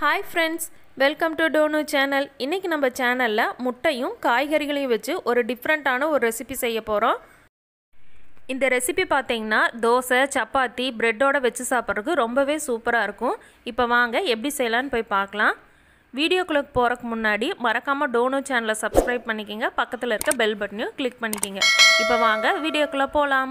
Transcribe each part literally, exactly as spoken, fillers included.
Hi friends, welcome to Donu channel. இன்னைக்கு நம்ம சேனல்ல முட்டையும் காய்கறிகளையும் வச்சு ஒரு டிஃபரண்டான ஒரு ரெசிபி செய்ய போறோம். இந்த ரெசிபி பாத்தீங்கன்னா தோசை, சப்பாத்தி, பிரெட்டோட வச்சு சாப்பிடுறதுக்கு ரொம்பவே சூப்பரா இருக்கும். இப்போ வாங்க எப்படி செய்யலாம்னு போய் பார்க்கலாம். வீடியோக்குள்ள போறதுக்கு முன்னாடி மறக்காம டோனு சேனலை சப்ஸ்கிரைப் பண்ணிக்கங்க. பக்கத்துல இருக்க பெல் பட்டனையும் கிளிக் பண்ணிக்கங்க. இப்போ வாங்க வீடியோக்குள்ள போலாம்.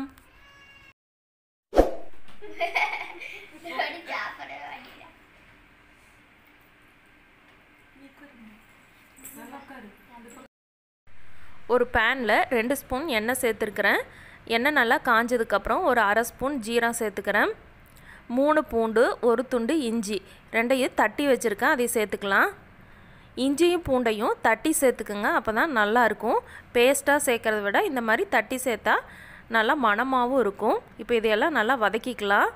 ஒரு பேன்ல ரெண்டு ஸ்பூன் எண்ணெய் சேர்த்துக்கிறேன். எண்ணெய் நல்லா காஞ்சதுக்கு அப்புறம் ஒரு அரை ஸ்பூன் ஜீரகம் சேர்த்துக்கிறேன். மூணு பூண்டு, ஒரு துண்டு இஞ்சி ரெண்டையும் தட்டி வச்சிருக்கேன், அதை சேர்த்துக்கலாம். இஞ்சியும் பூண்டையும் தட்டி சேர்த்துக்குங்க, அப்பதான் நல்லா இருக்கும். பேஸ்டா சேர்க்கறத விட இந்த மாதிரி தட்டி சேர்த்தா நல்லா மணமாவும் இருக்கும். இப்போ இதையெல்லாம் நல்லா வதக்கிக்கலாம்.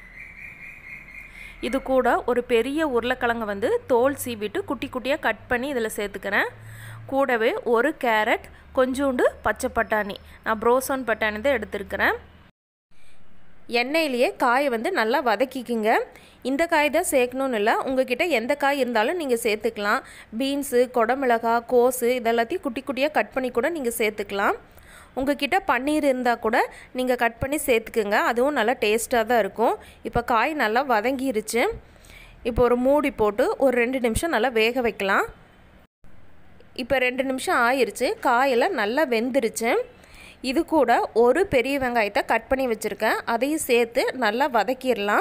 இது கூட ஒரு பெரிய உருளைக்கிழங்கு வந்து தோல் சீவிட்டு குட்டி குட்டியாக கட் பண்ணி இதில் சேர்த்துக்கிறேன். கூடவே ஒரு கேரட், கொஞ்சோண்டு பச்சை பட்டாணி, நான் ப்ரோசன் பட்டாணி தான் எடுத்துருக்கிறேன். எண்ணெயிலேயே காயை வந்து நல்லா வதக்கிக்குங்க. இந்த காய் தான் சேர்க்கணுன்னு இல்லை, உங்ககிட்ட எந்த காய் இருந்தாலும் நீங்கள் சேர்த்துக்கலாம். பீன்ஸு, கொடமிளகாய், கோஸு இதெல்லாத்தையும் குட்டி குட்டியாக கட் பண்ணி கூட நீங்கள் சேர்த்துக்கலாம். உங்ககிட்ட பன்னீர் இருந்தால் கூட நீங்கள் கட் பண்ணி சேர்த்துக்குங்க, அதுவும் நல்லா டேஸ்ட்டாக தான் இருக்கும். இப்போ காய் நல்லா வதங்கிருச்சு. இப்போ ஒரு மூடி போட்டு ஒரு ரெண்டு நிமிஷம் நல்லா வேக வைக்கலாம். இப்போ ரெண்டு நிமிஷம் ஆயிடுச்சு, காயெல்லாம் நல்லா வெந்துருச்சு. இது கூட ஒரு பெரிய வெங்காயத்தை கட் பண்ணி வச்சுருக்கேன், அதையும் சேர்த்து நல்லா வதக்கிடலாம்.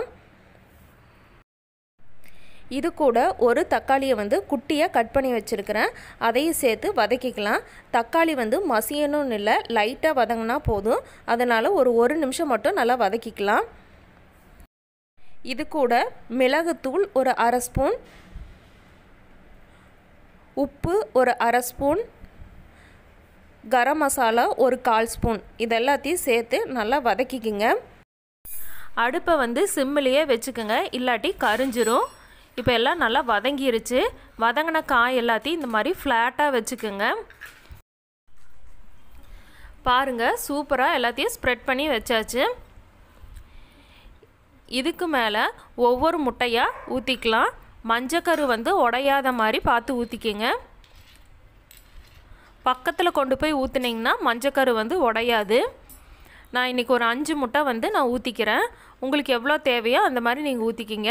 இது கூட ஒரு தக்காளியை வந்து குட்டியாக கட் பண்ணி வச்சுருக்கிறேன், அதையும் சேர்த்து வதக்கிக்கலாம். தக்காளி வந்து மசியணும்னு இல்லை, லைட்டாக வதங்கினா போதும். அதனால் ஒரு ஒரு நிமிஷம் மட்டும் நல்லா வதக்கிக்கலாம். இது கூட மிளகுத்தூள் ஒரு அரை ஸ்பூன், உப்பு ஒரு அரை ஸ்பூன், கரம் மசாலா ஒரு கால் ஸ்பூன் இதெல்லாத்தையும் சேர்த்து நல்லா வதக்கிக்குங்க. அடுப்பை வந்து சிம்மிலேயே வச்சுக்கோங்க, இல்லாட்டி கரிஞ்சிரும். இப்போ எல்லாம் நல்லா வதங்கிருச்சு. வதங்கின காய் எல்லாத்தையும் இந்த மாதிரி ஃப்ளாட்டாக வச்சுக்கோங்க. பாருங்கள், சூப்பராக எல்லாத்தையும் ஸ்ப்ரெட் பண்ணி வச்சாச்சு. இதுக்கு மேலே ஒவ்வொரு முட்டையாக ஊற்றிக்கலாம். மஞ்சக்கரு வந்து உடையாத மாதிரி பார்த்து ஊற்றிக்கிங்க. பக்கத்தில் கொண்டு போய் ஊற்றுனீங்கன்னா மஞ்சக்கரு வந்து உடையாது. நான் இன்றைக்கி ஒரு அஞ்சு முட்டை வந்து நான் ஊற்றிக்கிறேன். உங்களுக்கு எவ்வளோ தேவையோ அந்த மாதிரி நீங்கள் ஊற்றிக்கிங்க.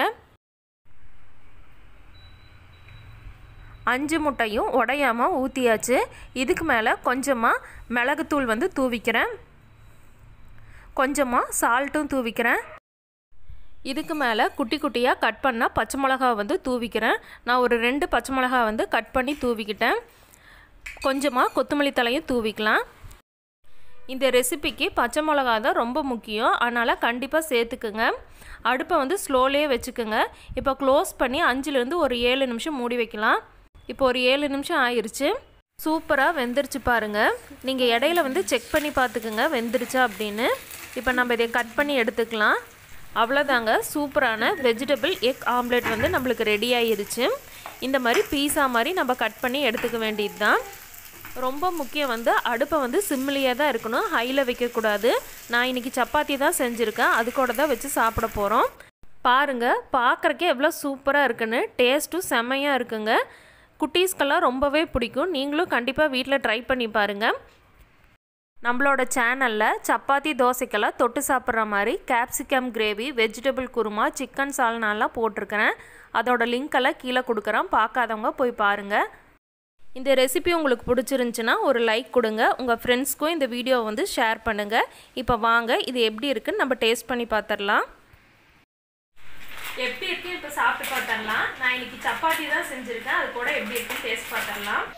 அஞ்சு முட்டையும் உடையாமல் ஊற்றியாச்சு. இதுக்கு மேலே கொஞ்சமாக மிளகுத்தூள் வந்து தூவிக்கிறேன், கொஞ்சமாக சால்ட்டும் தூவிக்கிறேன். இதுக்கு மேலே குட்டி குட்டியாக கட் பண்ணால் பச்சை மிளகா வந்து தூவிக்கிறேன். நான் ஒரு ரெண்டு பச்சை மிளகா வந்து கட் பண்ணி தூவிக்கிட்டேன். கொஞ்சமாக கொத்தமல்லி தலையும் தூவிக்கலாம். இந்த ரெசிபிக்கு பச்சை மிளகா தான் ரொம்ப முக்கியம், அதனால் கண்டிப்பாக சேர்த்துக்குங்க. அடுப்பை வந்து ஸ்லோலேயே வச்சுக்கோங்க. இப்போ க்ளோஸ் பண்ணி அஞ்சுலேருந்து ஒரு ஏழு நிமிஷம் மூடி வைக்கலாம். இப்போ ஒரு ஏழு நிமிஷம் ஆயிடுச்சு. சூப்பராக வெந்துருச்சு பாருங்கள். நீங்கள் இடையில வந்து செக் பண்ணி பார்த்துக்குங்க வெந்துருச்சா அப்படின்னு. இப்போ நம்ம இதை கட் பண்ணி எடுத்துக்கலாம். அவ்வளோதாங்க, சூப்பரான வெஜிடபிள் எக் ஆம்லெட் வந்து நம்மளுக்கு ரெடி ஆகிருச்சு. இந்த மாதிரி பீஸா மாதிரி நம்ம கட் பண்ணி எடுத்துக்க வேண்டியது தான். ரொம்ப முக்கியம் வந்து அடுப்பை வந்து சிம்மிலியே தான் இருக்கணும், ஹையில் வைக்கக்கூடாது. நான் இன்றைக்கி சப்பாத்தி தான் செஞ்சுருக்கேன், அது கூட தான் வச்சு சாப்பிட போகிறோம். பாருங்கள், பார்க்குறக்கே எவ்வளோ சூப்பராக இருக்குன்னு, டேஸ்ட்டும் செம்மையாக இருக்குங்க. குட்டீஸ்க்கெல்லாம் ரொம்பவே பிடிக்கும். நீங்களும் கண்டிப்பாக வீட்டில் ட்ரை பண்ணி பாருங்கள். நம்மளோட சேனலில் சப்பாத்தி தோசைக்கெல்லாம் தொட்டு சாப்பிட்ற மாதிரி capsicum gravy, vegetable kurma, chicken சால்னாலாம் போட்டிருக்கிறேன். அதோட லிங்க்கெல்லாம் கீழே கொடுக்குறேன், பார்க்காதவங்க போய் பாருங்கள். இந்த ரெசிபி உங்களுக்கு பிடிச்சிருந்துச்சுன்னா ஒரு லைக் கொடுங்க, உங்கள் ஃப்ரெண்ட்ஸ்க்கும் இந்த வீடியோவை வந்து ஷேர் பண்ணுங்கள். இப்போ வாங்க இது எப்படி இருக்குன்னு நம்ம டேஸ்ட் பண்ணி பார்த்துடலாம். எப்படி இருக்குன்னு இப்போ சாப்பிட்டு பார்த்துடலாம். நான் இன்னைக்கு சப்பாத்தி தான் செஞ்சுருக்கேன், அது கூட எப்படி இருக்குன்னு டேஸ்ட் பார்த்துடலாம்.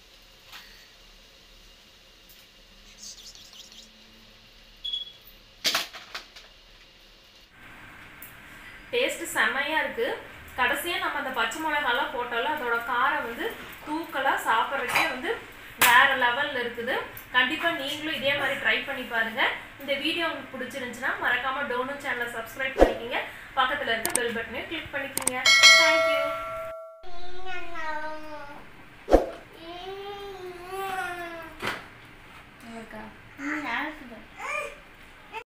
டேஸ்ட்டு செம்மையாக இருக்குது. கடைசியாக நம்ம அந்த பச்சை மிளகாலாம் போட்டாலும் அதோட காரம் வந்து தூக்கலாக சாப்பிட்றதுக்கே வந்து வேறு லெவலில் இருக்குது. கண்டிப்பாக நீங்களும் இதே மாதிரி ட்ரை பண்ணி பாருங்கள். இந்த வீடியோ உங்களுக்கு பிடிச்சிருந்துச்சுன்னா மறக்காமல் டோனு சேனலை சப்ஸ்கிரைப் பண்ணிக்கிங்க. பக்கத்தில் இருக்க பெல் பட்டனையும் கிளிக் பண்ணிக்கிங்க. தேங்க்யூ.